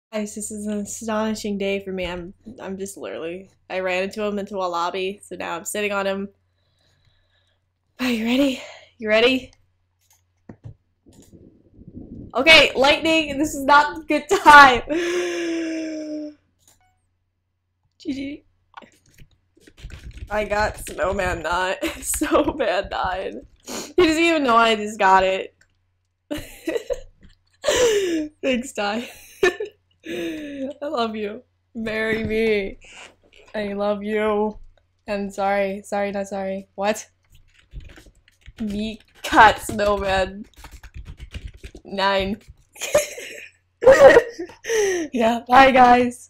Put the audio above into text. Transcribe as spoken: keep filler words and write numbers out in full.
Guys, this is an astonishing day for me. I'm I'm just literally I ran into him into a lobby, so now I'm sitting on him. Are you ready? You ready? Okay, lightning, this is not a good time. G G. I got Snowman nine. Snowman nine. He doesn't even know I just got it. Thanks, Ty. I love you. Marry me. I love you. And sorry, sorry, not sorry. What? Me cut Snowman nine. Yeah, bye guys.